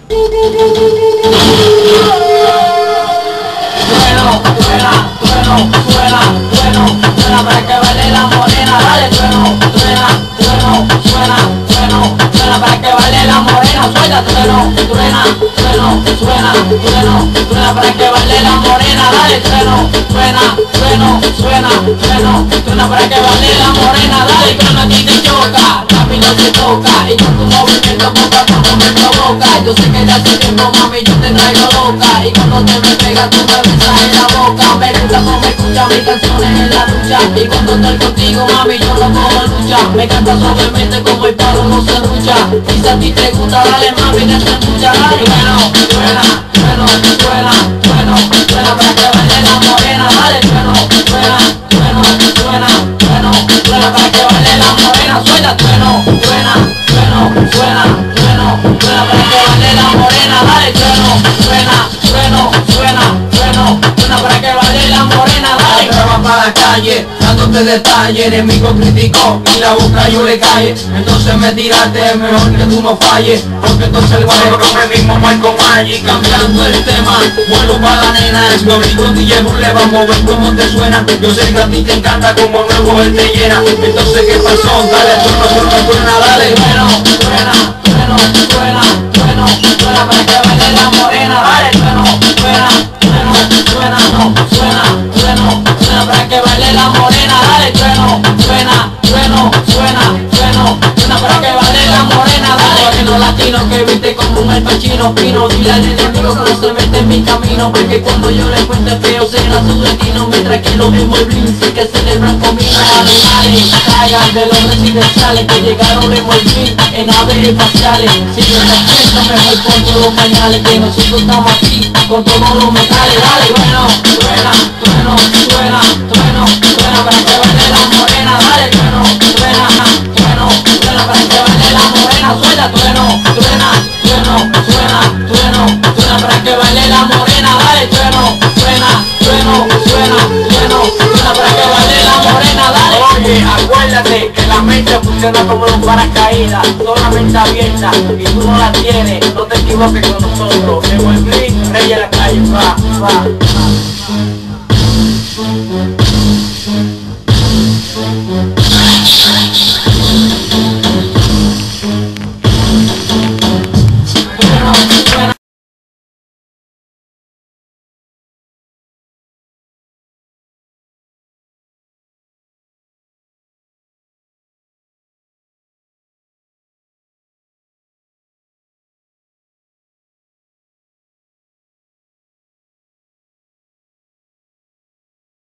Suena para que baile la morena, dale, suena para que baile la morena, suelta, suena para que baile la morena, dale, suena para que baile la morena, dale, cuando a ti te choca, rápido se toca, y con tu movimiento poco a poco me provoca, yo sé que ya hace tiempo, mami, yo te traigo loca, y cuando te me pegas tú me besas en la boca, me gusta como escuchas mis canciones en la ducha, y cuando estoy contigo, mami, yo no cojo lucha, me canta suavemente como el palo no se lucha, y si a ti te gusta, dale, mami, no te escucha, dale, suena para que baile la morena, dale, suena para que baile la morena, suelta, suena para que baile la morena, dale, suena para que baile la morena, dale. Va para la calle, dándote detalles, enemigo criticó y la boca yo le calle. Entonces me tiraste, es mejor que tú no falles, porque entonces el barrio me mismo Marco Maggi. Cambiando el tema, vuelo para la nena, es mi amigo DJ le vamos a ver cómo te suena. Yo sé que a ti te encanta como nuevo él te llena. Entonces ¿qué pasó? Dale, suena, dale. Suena para que baile la morena, dale, suena para que baile la morena, dale, suena para que baile la morena, dale. Moreno latino que viste como un alpachino fino, dile al enemigo que no se mete en mi camino, porque cuando yo le cuente feo será su destino, mientras que lo mismo el Blin sí que celebran conmigo. Animales, traigan de los residenciales que llegaron en Molvín en naves espaciales, si yo te siento mejor pongo los pañales, que nosotros estamos aquí con todos los metales, dale, suena para que baile la morena, dale, suena para que baile la morena, suelta, suena para que baile la morena, dale, suena para que baile la morena, dale. Oye, acuérdate que la mente funciona como los paracaídas, solamente abierta, y tú no la tienes, no te equivoques con nosotros. En el Blin, rey de la calle, va.